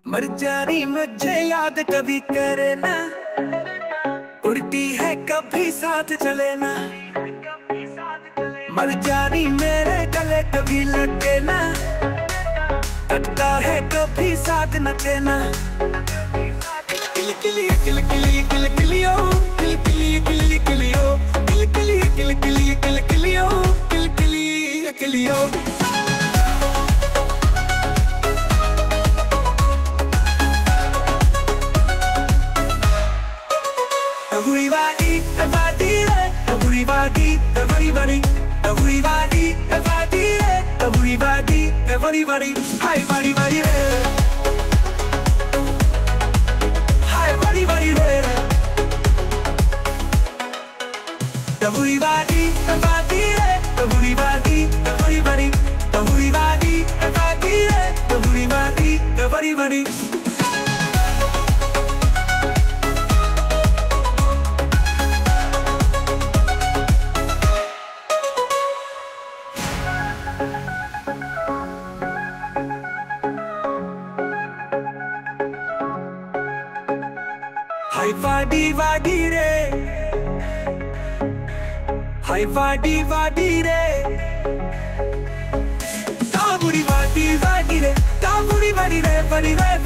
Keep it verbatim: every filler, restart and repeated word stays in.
मर जानी मुझे याद कभी करे ना, उड़ती है कभी साथ चले ना। मर जानी मेरे गले कभी लगे ना, कटता है कभी साथ न देना। किल किली किल किली किल किलियो, किल किली किल किलियो, किल किली किल किली किल किलियो, किल किली किलियो। Everybody, everybody, everybody, everybody, everybody, everybody, everybody, everybody, hi, buddy, buddy, hi, buddy, buddy, everybody, everybody, everybody, everybody, everybody, everybody, everybody, everybody. Hi vadi vadi re, hi vadi vadi re, ta budi vadi vadi re, ta budi vadi re, vadi re.